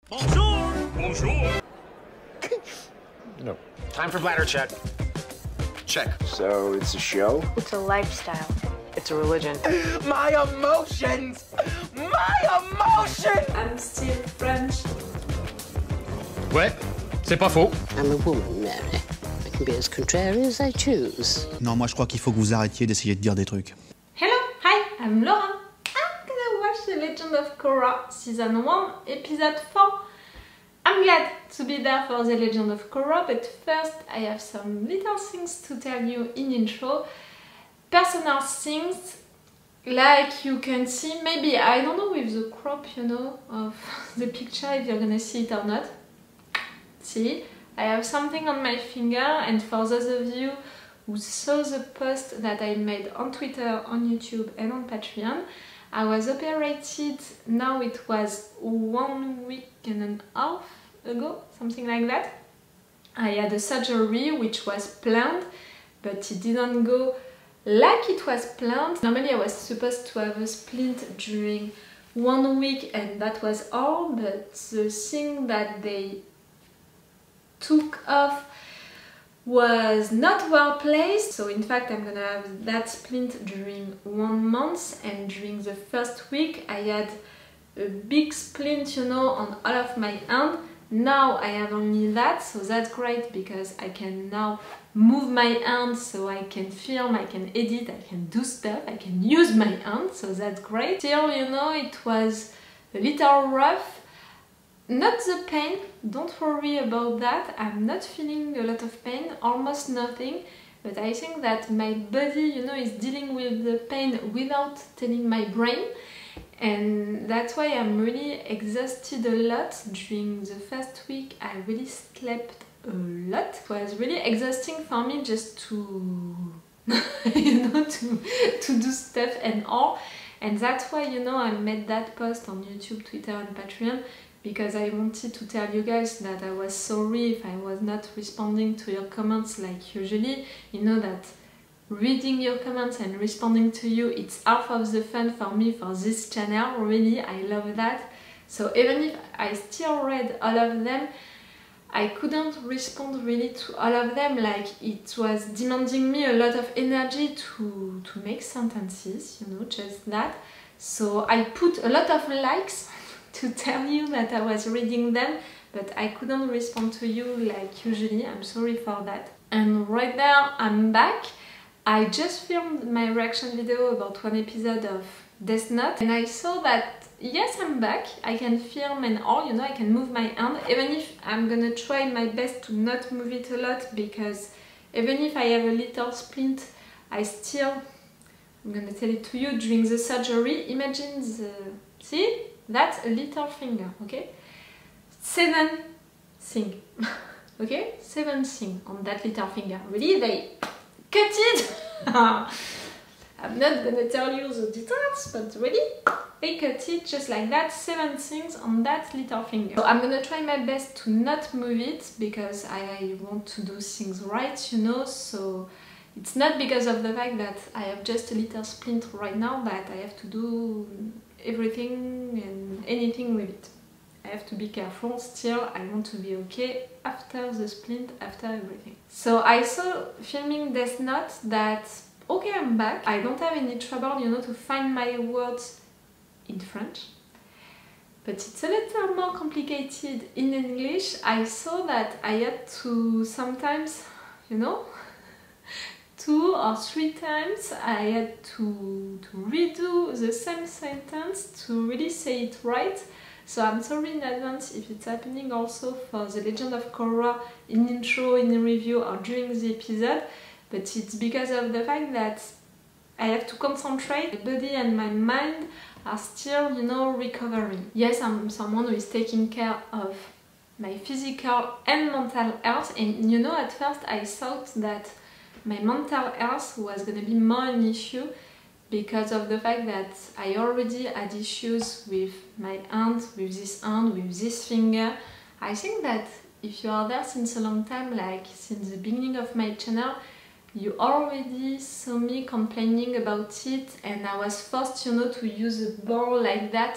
Bonjour! Bonjour! No. Time for bladder check. Check. So, it's a show? It's a lifestyle. It's a religion. My emotions! My emotions! I'm still French. Ouais, c'est pas faux. I'm a woman, Mary. I can be as contrary as I choose. Non, moi je crois qu'il faut que vous arrêtiez d'essayer de dire des trucs. Hello, hi, I'm Laura. I'm gonna watch The Legend of Korra Season 1, Episode 4. I'm glad to be there for The Legend of Korra, but first I have some little things to tell you in intro. Personal things, like you can see, maybe, I don't know with the crop, you know, of the picture, if you're gonna see it or not. See, I have something on my finger, and for those of you who saw the post that I made on Twitter, on YouTube and on Patreon, I was operated, now it was 1 week and a half ago, something like that. I had a surgery which was planned, but it didn't go like it was planned. Normally I was supposed to have a splint during 1 week and that was all, but the thing that they took off was not well placed, so in fact I'm gonna have that splint during 1 month, and during the first week I had a big splint, you know, on all of my hand. Now I have only that, so that's great because I can now move my hand, so I can film, I can edit, I can do stuff, I can use my hand, so that's great. Still, you know, it was a little rough. Not the pain, don't worry about that, I'm not feeling a lot of pain, almost nothing, but I think that my body, you know, is dealing with the pain without telling my brain, and that's why I'm really exhausted a lot. During the first week I really slept a lot. It was really exhausting for me just to, you know, to do stuff and all, and that's why, you know, I made that post on YouTube, Twitter and Patreon, because I wanted to tell you guys that I was sorry if I was not responding to your comments like usually. You know that reading your comments and responding to you, it's half of the fun for me for this channel, really, I love that. So even if I still read all of them, I couldn't respond really to all of them, like it was demanding me a lot of energy to make sentences, you know, just that. So I put a lot of likes to tell you that I was reading them, but I couldn't respond to you like usually, I'm sorry for that. And right now I'm back. I just filmed my reaction video about 1 episode of Death Note, and I saw that yes, I'm back, I can film and all, you know, I can move my hand, even if I'm gonna try my best to not move it a lot, because even if I have a little splint, I still, I'm gonna tell it to you, during the surgery, imagine the, see? That's a little finger, okay? 7 things, okay? 7 things on that little finger. Really, they cut it! I'm not gonna tell you the details, but really, they cut it just like that, 7 things on that little finger. So I'm gonna try my best to not move it, because I want to do things right, you know, so it's not because of the fact that I have just a little splint right now that I have to do everything and anything with it. I have to be careful still, I want to be okay after the splint, after everything. So I saw filming Death Note that, okay, I'm back. I don't have any trouble, you know, to find my words in French. But it's a little more complicated in English. I saw that I had to sometimes, you know, 2 or 3 times I had to redo the same sentence to really say it right. So I'm sorry in advance if it's happening also for The Legend of Korra in intro, in review or during the episode, but it's because of the fact that I have to concentrate. My body and my mind are still, you know, recovering. Yes, I'm someone who is taking care of my physical and mental health, and you know, at first I thought that my mental health was going to be more an issue because of the fact that I already had issues with my hand, with this finger. I think that if you are there since a long time, like since the beginning of my channel, you already saw me complaining about it, and I was forced, you know, to use a ball like that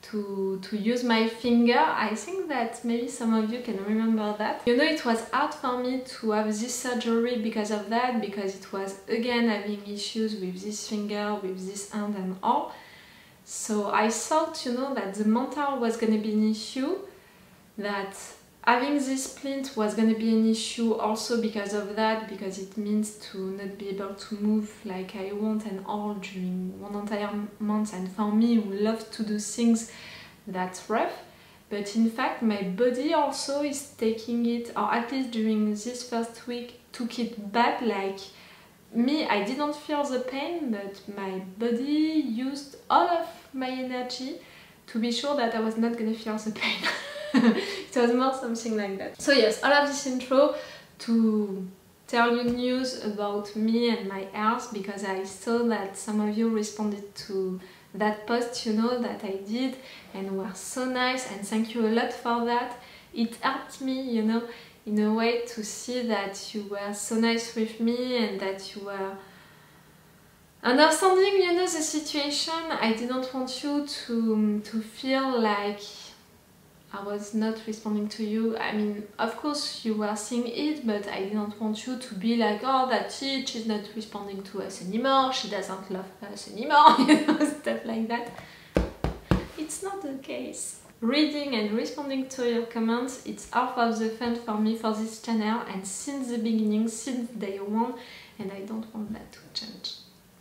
to use my finger. I think that maybe some of you can remember that. You know, it was hard for me to have this surgery because of that, because it was again having issues with this finger, with this hand and all. So I thought, you know, that the mental was gonna be an issue, that having this splint was gonna be an issue also because of that, because it means to not be able to move like I want and all during one entire month, and for me who love to do things that's rough. But in fact my body also is taking it, or at least during this first week, took it bad. Like me, I didn't feel the pain, but my body used all of my energy to be sure that I was not gonna feel the pain. It was more something like that. So yes, all of this intro to tell you news about me and my health, because I saw that some of you responded to that post, you know, that I did, and were so nice, and thank you a lot for that. It helped me, you know, in a way, to see that you were so nice with me and that you were understanding, you know, the situation. I didn't want you to feel like I was not responding to you. I mean, of course you were seeing it, but I didn't want you to be like, oh, that's it, she's not responding to us anymore, she doesn't love us anymore, you know, stuff like that. It's not the case. Reading and responding to your comments, it's half of the fun for me for this channel, and since the beginning, since day one, and I don't want that to change.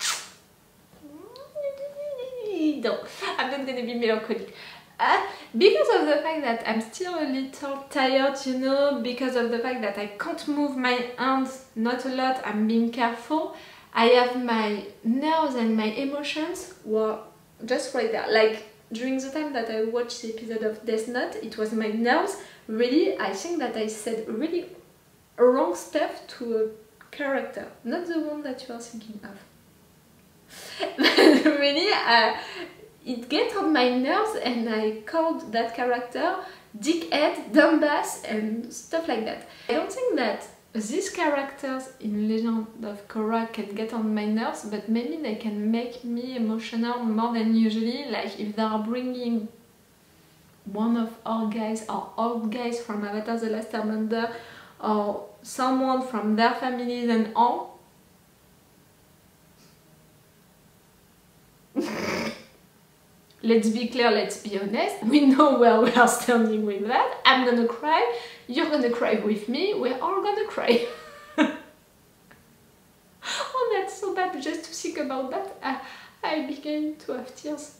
No, I'm not gonna be melancholic. Because of the fact that I'm still a little tired, you know, because of the fact that I can't move my hands, not a lot, I'm being careful. I have my nerves and my emotions were just right there. Like during the time that I watched the episode of Death Note, it was my nerves. Really, I think that I said really wrong stuff to a character, not the one that you are thinking of. But really, it gets on my nerves, and I called that character dickhead, dumbass and stuff like that. I don't think that these characters in Legend of Korra can get on my nerves, but maybe they can make me emotional more than usually. Like if they are bringing one of our guys or old guys from Avatar The Last Airbender, or someone from their families and all. Let's be clear, let's be honest, we know where we are standing with that. I'm gonna cry, you're gonna cry with me, we're all gonna cry. Oh, that's so bad, just to think about that, I began to have tears.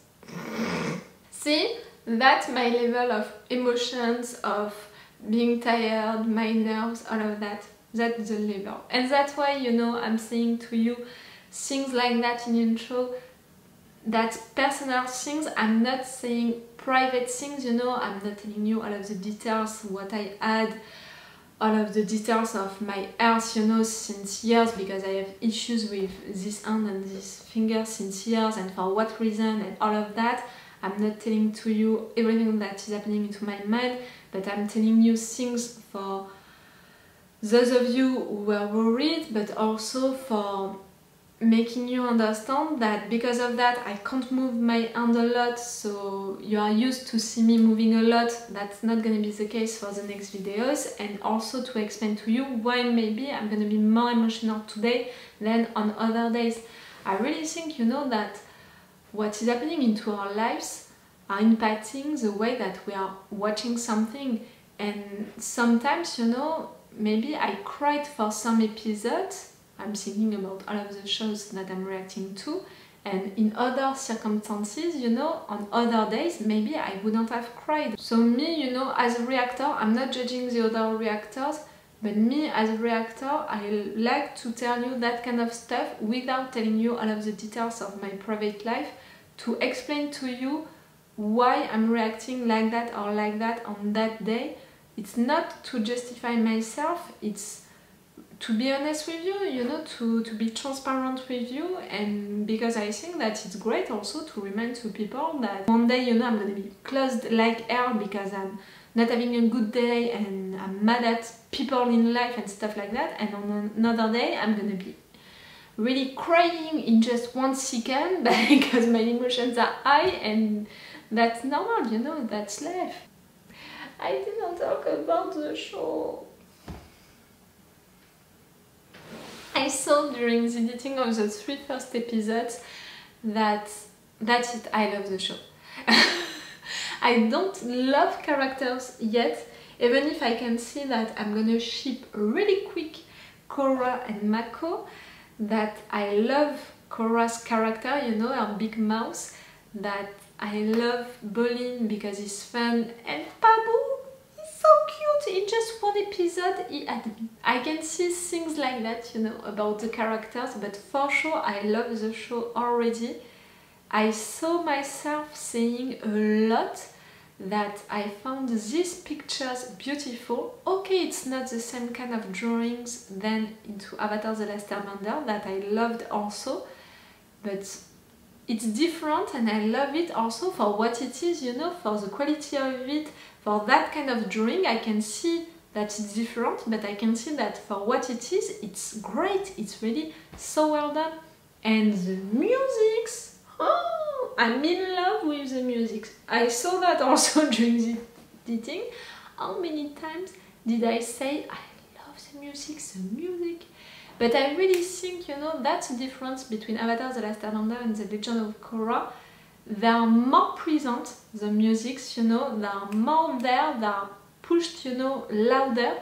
See, that's my level of emotions, of being tired, my nerves, all of that. That's the level. And that's why, you know, I'm saying to you things like that in intro. That's personal things. I'm not saying private things, you know. I'm not telling you all of the details, what I had, all of the details of my health, you know, since years, because I have issues with this hand and this finger since years, and for what reason and all of that. I'm not telling to you everything that is happening into my mind, but I'm telling you things for those of you who were worried, but also for making you understand that because of that I can't move my hand a lot, so you are used to see me moving a lot. That's not gonna be the case for the next videos, and also to explain to you why maybe I'm gonna be more emotional today than on other days. I really think, you know, that what is happening into our lives are impacting the way that we are watching something, and sometimes, you know, maybe I cried for some episodes. I'm thinking about all of the shows that I'm reacting to, and in other circumstances, you know, on other days, maybe I wouldn't have cried. So me, you know, as a reactor, I'm not judging the other reactors, but me as a reactor, I like to tell you that kind of stuff without telling you all of the details of my private life, to explain to you why I'm reacting like that or like that on that day. It's not to justify myself, it's to be honest with you, you know, to be transparent with you, and because I think that it's great also to remind to people that one day, you know, I'm gonna be closed like hell because I'm not having a good day and I'm mad at people in life and stuff like that, and on another day I'm gonna be really crying in just 1 second because my emotions are high, and That's normal, you know, that's life. I didn't talk about the show. I saw during the editing of the 3 first episodes that that's it, I love the show. I don't love characters yet, even if I can see that I'm gonna ship really quick Korra and Mako, that I love Korra's character, you know, her big mouth, that I love Bolin because he's fun, and Pabu, he's so cute. In just one episode, I can see things like that, you know, about the characters, but for sure I love the show already. I saw myself saying a lot that I found these pictures beautiful. Okay, it's not the same kind of drawings than into Avatar The Last Airbender that I loved also, but it's different and I love it also for what it is, you know, for the quality of it, for that kind of drawing. I can see that it's different, but I can see that for what it is, it's great, it's really so well done. And the music, oh, I'm in love with the music. I saw that also during the editing. How many times did I say, I love the music, But I really think, you know, that's the difference between Avatar The Last Airbender and The Legend of Korra. They are more present, the musics, you know, they are more there, they are pushed, you know, louder,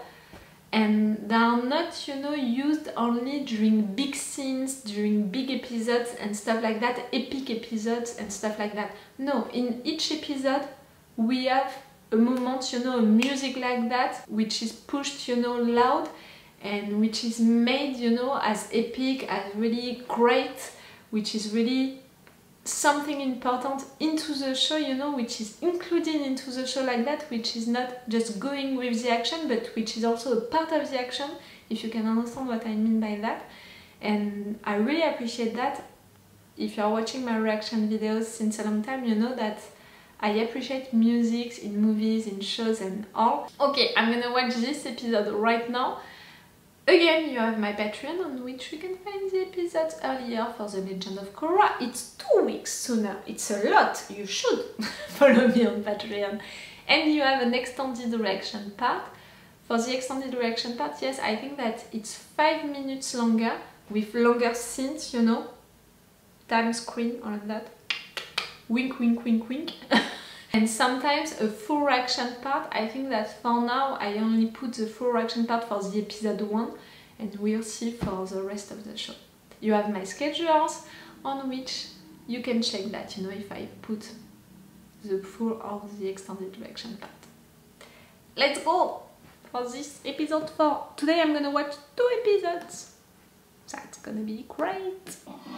and they are not, you know, used only during big scenes, during big episodes and stuff like that, epic episodes and stuff like that. No, in each episode we have a moment, you know, a music like that, which is pushed, you know, loud, and which is made, you know, as epic, as really great, which is really something important into the show, you know, which is included into the show like that, which is not just going with the action, but which is also a part of the action, if you can understand what I mean by that. And I really appreciate that. If you're watching my reaction videos since a long time, you know that I appreciate music in movies, in shows and all. Okay, I'm gonna watch this episode right now. Again, you have my Patreon on which you can find the episodes earlier for The Legend of Korra. It's 2 weeks sooner. It's a lot. You should follow me on Patreon. And you have an extended reaction part. For the extended reaction part, yes, I think that it's 5 minutes longer with longer scenes, you know. Time screen, all of that. Wink, wink, wink, wink. And sometimes a full reaction part. I think that for now I only put the full reaction part for the episode 1, and we'll see for the rest of the show. You have my schedules on which you can check that, you know, if I put the full or the extended reaction part. Let's go for this episode 4. Today I'm gonna watch 2 episodes. That's gonna be great.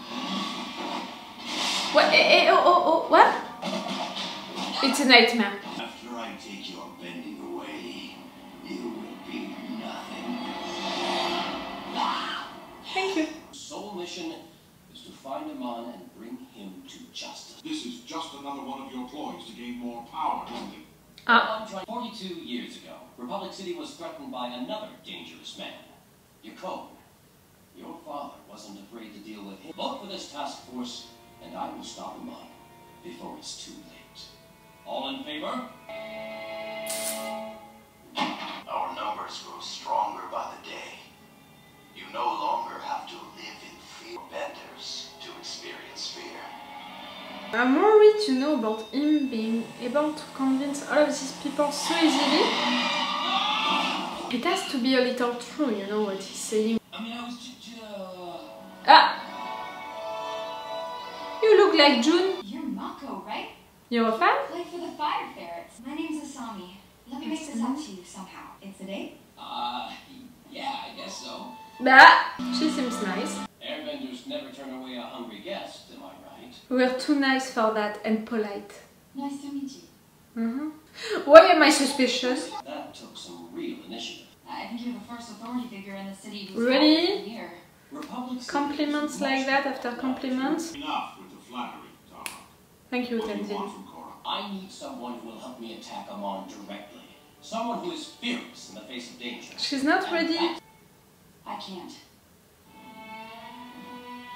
What? What? It's a nightmare. After I take your bending away, you will be nothing. Thank you. Sole mission is to find Amon and bring him to justice. This is just another one of your ploys to gain more power, isn't it? 42 years ago, Republic City was threatened by another dangerous man, Yakone. Your father wasn't afraid to deal with him. Vote for this task force, and I will stop Amon before it's too late. All in favor? Our numbers grow stronger by the day. You no longer have to live in fear. Benders to experience fear. I'm worried, you know, about him being able to convince all of these people so easily. It has to be a little true, you know, what he's saying. I mean, I was just... Ah! You look like June. You're Mako, right? You're a fan? Play for the Fire Ferrets. My name's Asami. Let me make this up to you somehow. It's a date? Yeah, I guess so. Bah! She seems nice. Airbenders never turn away a hungry guest, am I right? We're too nice for that and polite. Nice to meet you. Why am I suspicious? That took some real initiative. I think you're the first authority figure in the city who's Really? here. Compliments like that after compliments? Enough with the flattery, Tama. Thank you, What do you Tenzin. want from Korra? I need someone who will help me attack Amon directly. Someone who is fearless in the face of danger. She's not ready. I can't.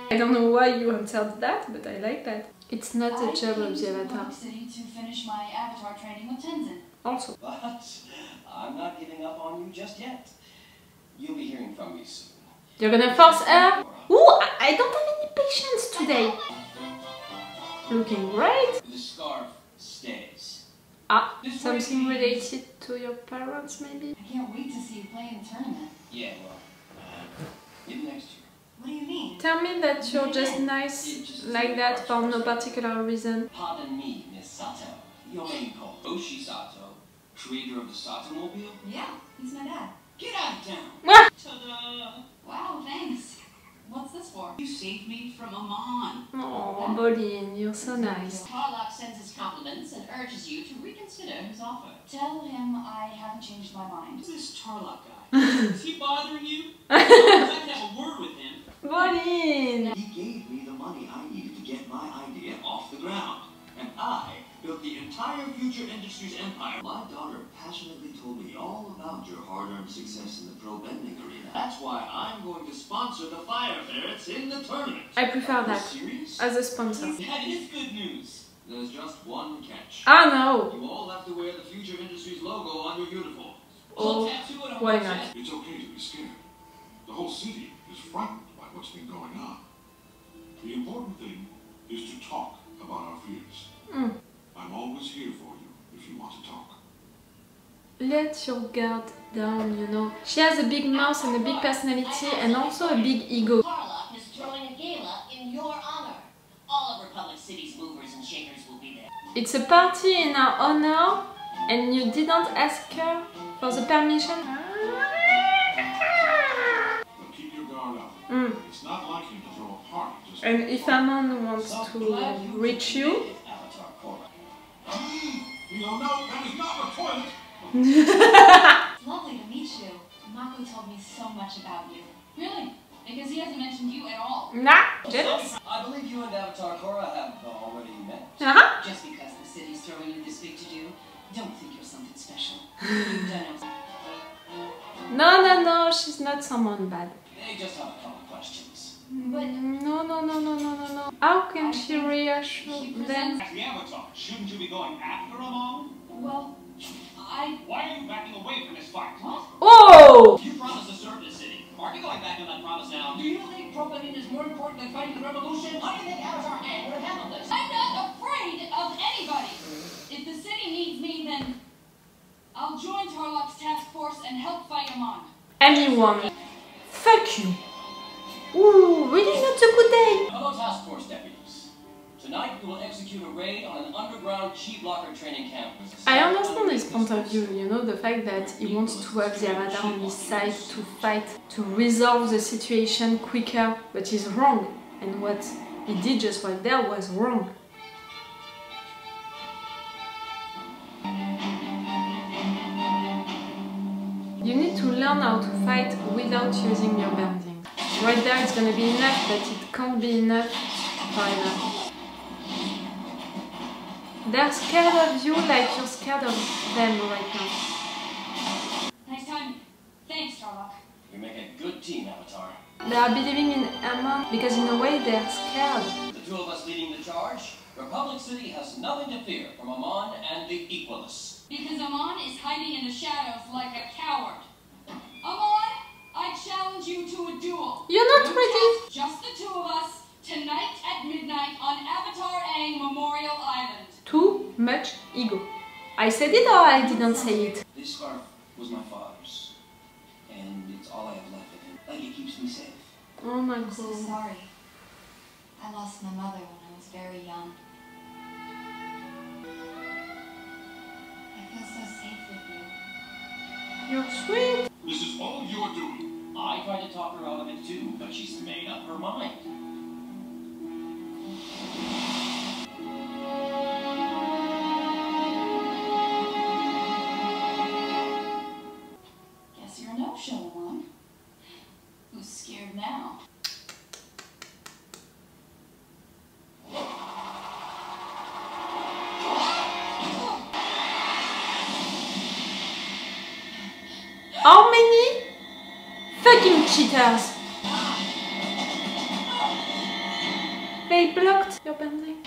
I don't know why you answered that, but I like that. It's not the job of the Avatar. City to finish my Avatar training with Tenzin. Also. But I'm not giving up on you just yet. You'll be hearing from me soon. You're gonna force her? Ooh, I don't have any patience today. Looking great. The scarf stays. Ah, something related to your parents, maybe? I can't wait to see you play in the tournament. Yeah, well, maybe next year. What do you mean? Tell me that you're just nice like that for no particular reason. Pardon me, Miss Sato. Your name called Oshi Sato, creator of the Satomobile? Yeah, he's my dad. Get out of town! Ah! Ta-da! Wow, thanks. What's this for? You saved me from Amon. Oh, Bolin, you're so nice. Tarlock sends his compliments and urges you to reconsider his offer. Tell him I haven't changed my mind. Who's this Tarlock guy? Is he bothering you? I can have a word with him. Bolin! He gave me the money I needed to get my idea off the ground. And I built the entire Future Industries empire. My daughter passionately told me all about your hard-earned success in the pro bending arena. That's why I'm going to sponsor the Fire Ferrets in the tournament. I prefer that Serious? as a sponsor. That is good news. There's just one catch. Ah no! You all have to wear the Future Industries logo on your uniforms. Oh, Tattoo it on why my not? chest. It's okay to be scared. The whole city is frightened by what's been going on. The important thing is to talk about our fears. I'm always here for you if you want to talk. Let your guard down, you know. She has a big mouth and a big personality and also a big ego. Tarlock is throwing a gala in your honor. All of Republic City's movers and shakers will be there. It's a party in her honor and you didn't ask her for the permission? But keep your guard up. It's not like him to throw a party just And if Amon wants to reach you, Avatar Korra. We don't know. That is not a toilet. It's lovely to meet you. Mako told me so much about you. Really? Because he hasn't mentioned you at all. nah, jealous? I believe you and Avatar Korra have already met. Just because the city's throwing you this big to-do, don't think you're something special. You've done it. No, she's not someone bad. They just have a couple of questions. But No. How can she reassure them? As the Avatar, shouldn't you be going after Amon? well, Why are you backing away from this fight? what? Oh! You promised to serve the city. Aren't you going back on that promise now? Do you think propaganda is more important than fighting the revolution? How do you think Avatar Aang would have handled this? I'm not afraid of anybody. If the city needs me, then I'll join Tarlock's task force and help fight Amon. Anyone. Fuck you. Ooh, really not a good day. Hello, task force deputies. Tonight we will execute a raid on an underground chi blocker training camp. I understand his point of view, you know, the fact that he wants to have the Avatar on his side to fight, to resolve the situation quicker, but he's wrong. And what he did just right there was wrong. You need to learn how to fight without using your bending. Right there it's gonna be enough, but it can't be enough forever. They're scared of you like you're scared of them right now. Nice time. Thanks, Tarlock. We make a good team, Avatar. They are believing in Amon because in a way they're scared. The two of us leading the charge, Republic City has nothing to fear from Amon and the Equalists. Because Amon is hiding in the shadows like a coward. Amon, I challenge you to a duel. You're not ready. Just the two of us, tonight at midnight on Avatar Aang Memorial Island. Too much ego. I said it or I didn't say it? This scarf was my father's, and it's all I have left of him. Like, it keeps me safe. Oh my I'm so god. sorry. I lost my mother when I was very young. I feel so safe with you. You're sweet. This is all you're doing. I tried to talk her out of it too, but she's made up her mind. Guess you're a no-show, Amon. Who's scared now? How many fucking cheaters? They blocked your bending.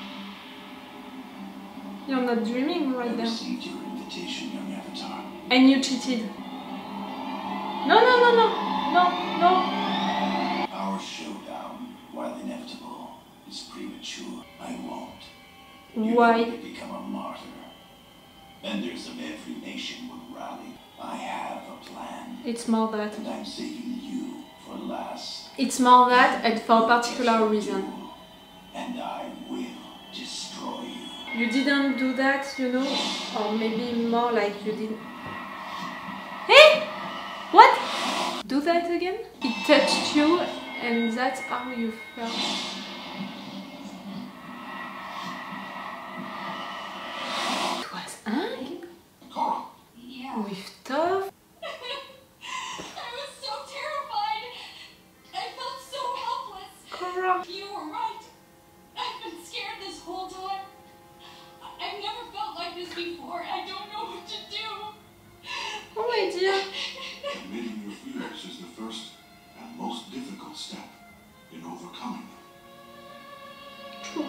You're not dreaming right now. I received your invitation, young Avatar. And you cheated. No, no, no, no, no, no. Our showdown, while inevitable, is premature. I won't. Why? You become a martyr. Benders of every nation would rally. I have a plan. It's more that. And I'm saving you for last. It's more that, and for a particular reason. And I will destroy you. You didn't do that, you know? Or maybe more like you didn't. Hey! What? Do that again? It touched you, and that's how you felt. It was Hank? Korra. Yeah. With Toph? I was so terrified. I felt so helpless. Korra. You were right. I've been scared this whole time. I've never felt like this before. I don't know what to do. Oh my dear. Admitting your fears is the first and most difficult step in overcoming them. True.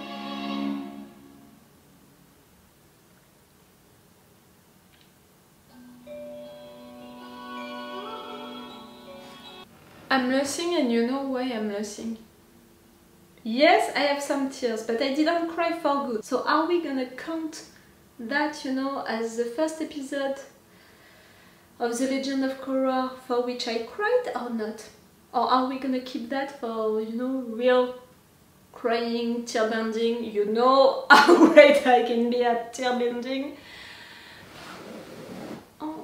I'm losing, and you know why I'm losing. Yes, I have some tears, but I didn't cry for good. So are we gonna count that, you know, as the first episode of The Legend of Korra for which I cried or not? Or are we gonna keep that for, you know, real crying, tear bending? You know how great I can be at tear bending. Oh.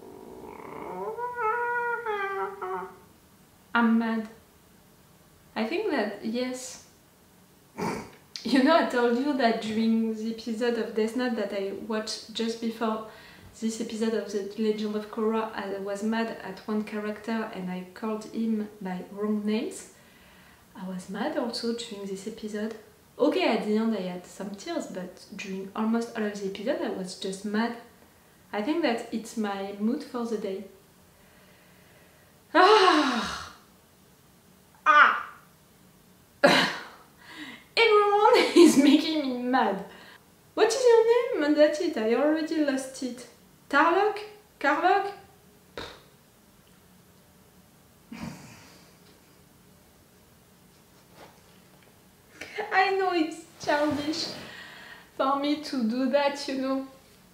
I'm mad. I think that, yes. You know, I told you that during the episode of Death Note that I watched just before this episode of The Legend of Korra, I was mad at one character and I called him by wrong names. I was mad also during this episode. Okay, at the end I had some tears, but during almost all of the episode I was just mad. I think that it's my mood for the day. Ah! Ah! Everyone is making me mad. What is your name? And that's it, I already lost it. Tarlok? Karlok? I know it's childish for me to do that, you know.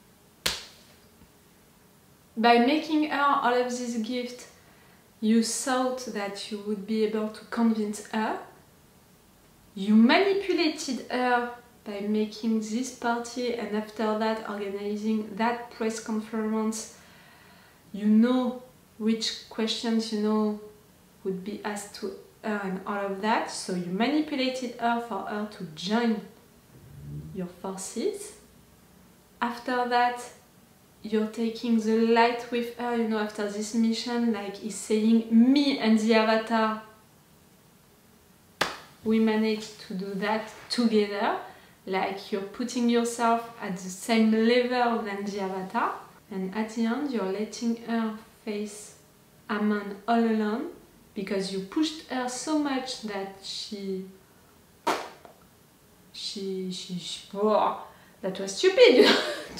By making her all of this gift, you thought that you would be able to convince her. You manipulated her by making this party and after that organizing that press conference. You know which questions, you know, would be asked to her and all of that. So you manipulated her for her to join your forces. After that, you're taking the light with her, you know, after this mission, like he's saying, me and the Avatar, we managed to do that together, like you're putting yourself at the same level than the Avatar, and at the end you're letting her face Amon all alone, because you pushed her so much that she that was stupid, you know,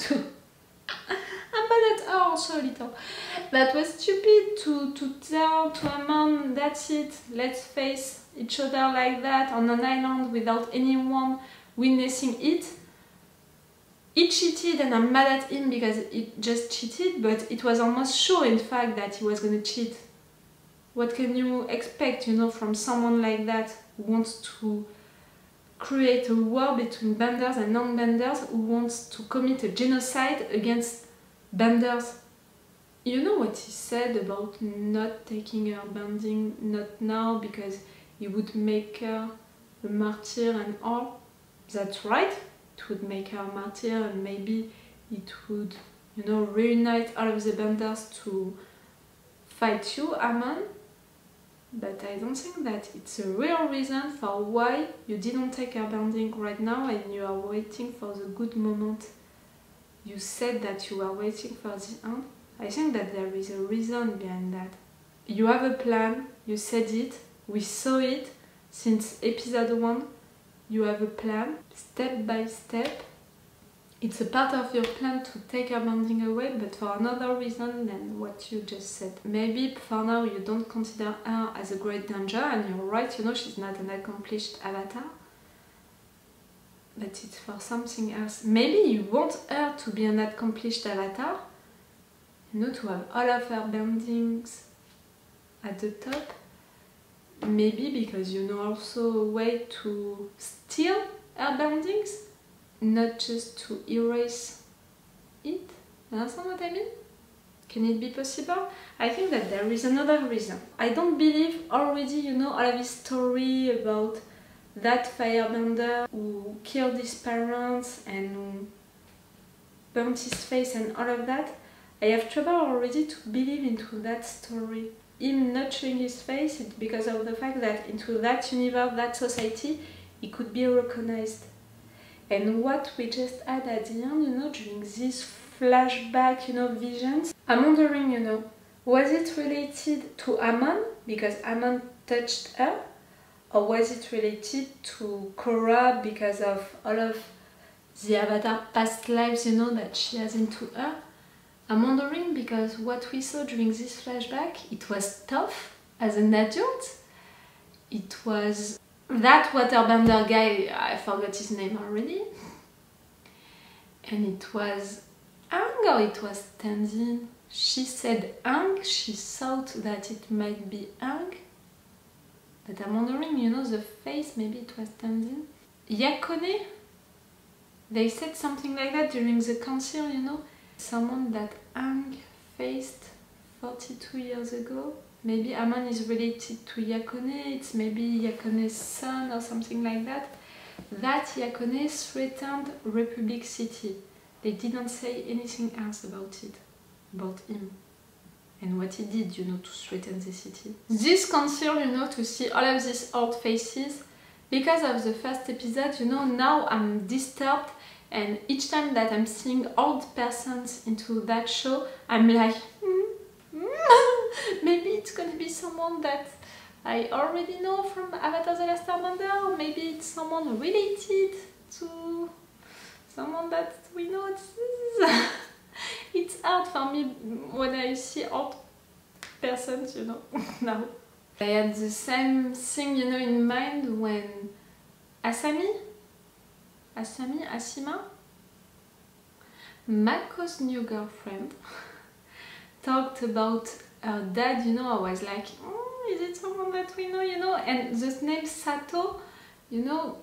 I'm mad at her also a little. That was stupid to tell to Amon, that's it, let's face each other like that on an island without anyone witnessing it. He cheated and I'm mad at him because he just cheated, but it was almost sure in fact that he was gonna cheat. What can you expect, you know, from someone like that who wants to create a war between Benders and non-Benders, who wants to commit a genocide against Benders? You know what he said about not taking her bending, not now, because he would make her a martyr and all. That's right, it would make her a martyr and maybe it would, you know, reunite all of the Benders to fight you, Amon. But I don't think that it's a real reason for why you didn't take her bending right now and you are waiting for the good moment. You said that you are waiting for the end. I think that there is a reason behind that. You have a plan, you said it, we saw it since episode 1. you have a plan, step by step. It's a part of your plan to take Airbending away, but for another reason than what you just said. Maybe for now you don't consider her as a great danger, and you're right, you know, she's not an accomplished avatar. But it's for something else. Maybe you want her to be an accomplished avatar, you know, to have all of her bendings at the top. Maybe because you know also a way to steal her bendings, not just to erase it. You understand what I mean? Can it be possible? I think that there is another reason. I don't believe already, you know, all of this story about that firebender who killed his parents and who burnt his face and all of that. I have trouble already to believe into that story. Him not showing his face, it's because of the fact that into that universe, that society, he could be recognized. And what we just had at the end, you know, during this flashback, you know, visions, I'm wondering, you know, was it related to Amon, because Amon touched her? Or was it related to Korra because of all of the Avatar past lives, you know, that she has into her? I'm wondering because what we saw during this flashback, it was tough as an adult. It was that waterbender guy, I forgot his name already. And it was Aang or it was Tenzin? She said Aang, she thought that it might be Aang. But I'm wondering, you know, the face, maybe it was Tenzin. Yakone, they said something like that during the council, you know. Someone that Aang faced 42 years ago. Maybe Amon is related to Yakone, it's maybe Yakone's son or something like that. That Yakone threatened Republic City. They didn't say anything else about it, about him. And what he did, you know, to threaten the city. This council, you know, to see all of these old faces, because of the first episode, you know, now I'm disturbed, and each time that I'm seeing old persons into that show, I'm like, maybe it's gonna be someone that I already know from Avatar The Last Airbender, or maybe it's someone related to someone that we know. It's hard for me when I see old persons, you know, now. I had the same thing, you know, in mind when Asima, Mako's new girlfriend, talked about her dad, you know. I was like, is it someone that we know, you know? And the name Sato, you know,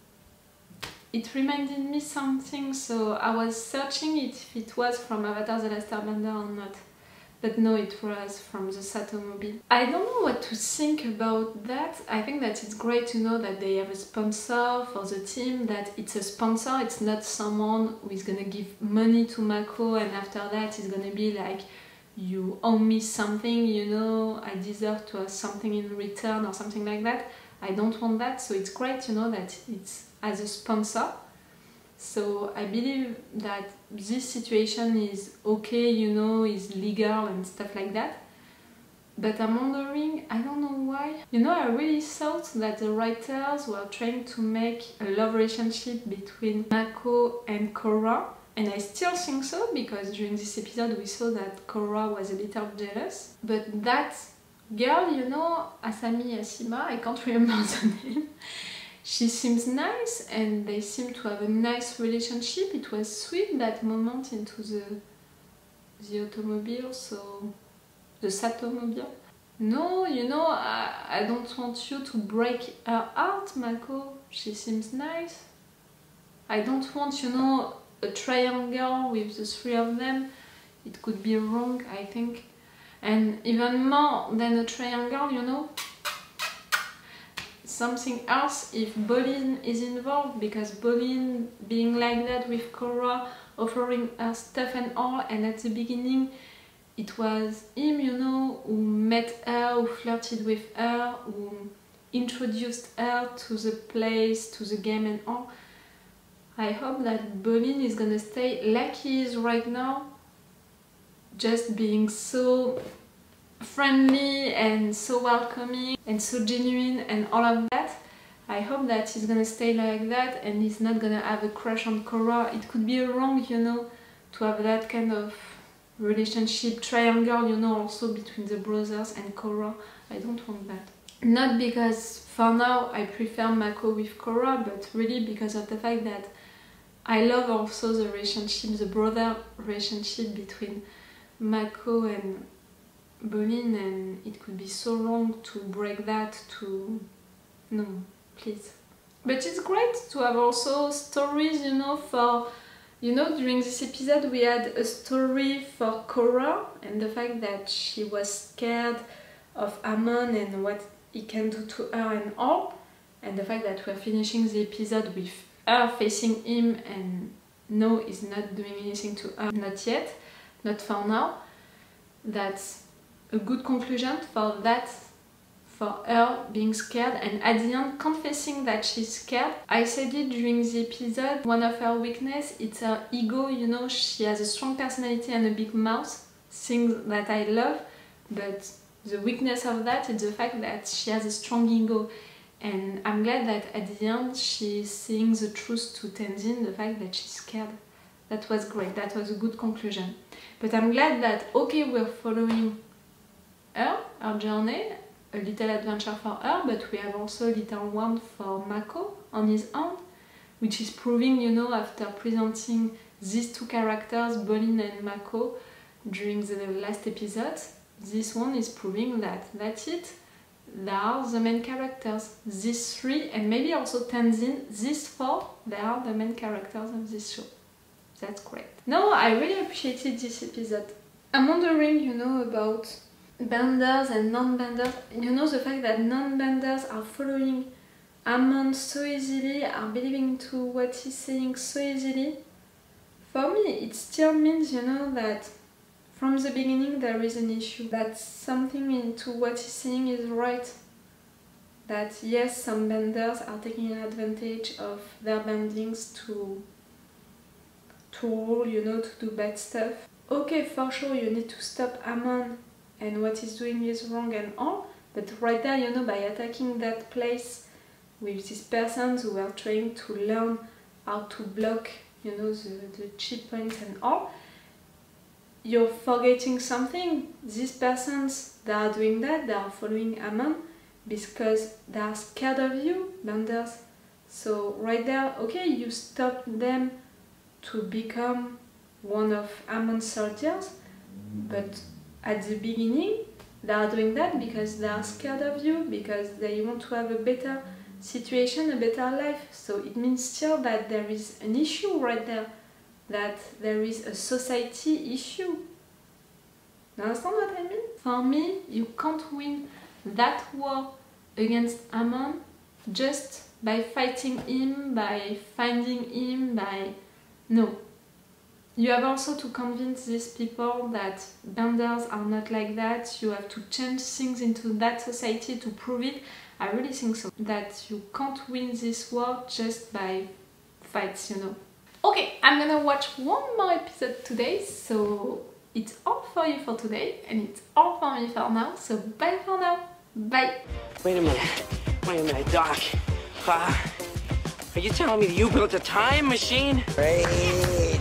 it reminded me something, so I was searching if it was from Avatar The Last Airbender or not. But no, it was from the Sato Mobile. I don't know what to think about that. I think that it's great to know that they have a sponsor for the team, that it's a sponsor, it's not someone who is gonna give money to Mako and after that it's gonna be like, you owe me something, you know, I deserve to have something in return or something like that. I don't want that, so it's great, you know, that it's as a sponsor. So I believe that this situation is okay, you know, is legal and stuff like that. But I'm wondering, I don't know why. You know, I really thought that the writers were trying to make a love relationship between Mako and Korra. And I still think so, because during this episode we saw that Korra was a little jealous. But that girl, you know, Asima, I can't remember the name. She seems nice and they seem to have a nice relationship. It was sweet, that moment into the automobile, so the Sato Mobile. No, you know, I don't want you to break her heart, Mako. She seems nice. I don't want, you know, a triangle with the three of them. It could be wrong, I think. And even more than a triangle, you know, something else if Bolin is involved, because Bolin being like that with Korra, offering her stuff and all, and at the beginning it was him, you know, who met her, who flirted with her, who introduced her to the place, to the game and all. I hope that Bolin is gonna stay like he is right now, just being so friendly and so welcoming and so genuine and all of that. I hope that he's gonna stay like that and he's not gonna have a crush on Korra. It could be wrong, you know, to have that kind of relationship triangle, you know, also between the brothers and Korra. I don't want that. Not because for now I prefer Mako with Korra, but really because of the fact that I love also the relationship, the brother relationship between Mako and Bolin, and it could be so wrong to break that to... no, please. But it's great to have also stories, you know, for... You know, during this episode we had a story for Korra and the fact that she was scared of Amon and what he can do to her and all, and the fact that we're finishing the episode with her facing him and no, he's not doing anything to her, not yet, not for now. That's a good conclusion for that, for her being scared and at the end confessing that she's scared. I said it during the episode, one of her weaknesses, it's her ego, you know, she has a strong personality and a big mouth, things that I love, but the weakness of that is the fact that she has a strong ego, and I'm glad that at the end she's saying the truth to Tenzin, the fact that she's scared. That was great, that was a good conclusion. But I'm glad that, okay, we're following her journey, a little adventure for her, but we have also a little one for Mako on his own, which is proving, you know, after presenting these two characters, Bolin and Mako, during the last episodes, this one is proving that that's it. They are the main characters. These three, and maybe also Tenzin, these four, they are the main characters of this show. That's great. No, I really appreciated this episode. I'm wondering, you know, about benders and non-benders. You know, the fact that non-benders are following Amon so easily, are believing to what he's saying so easily. For me, it still means, you know, that from the beginning there is an issue, that something into what he's saying is right. That yes, some benders are taking advantage of their bendings to rule, you know, to do bad stuff. Okay, for sure you need to stop Amon and what he's doing is wrong and all, but right there, you know, by attacking that place with these persons who are trying to learn how to block, you know, the cheat points and all, you're forgetting something. These persons that are doing that, they are following Amon because they are scared of you, benders. So right there, okay, you stop them to become one of Amon's soldiers, but at the beginning they are doing that because they are scared of you, because they want to have a better situation, a better life. So it means still that there is an issue right there, that there is a society issue. You understand what I mean? For me, you can't win that war against Amon just by fighting him, by finding him, by... No. You have also to convince these people that benders are not like that. You have to change things into that society to prove it. I really think so. That you can't win this war just by fights, you know. Okay, I'm gonna watch one more episode today, so it's all for you for today, and it's all for me for now, so bye for now. Bye. Wait a minute, Doc. Are you telling me that you built a time machine? Great.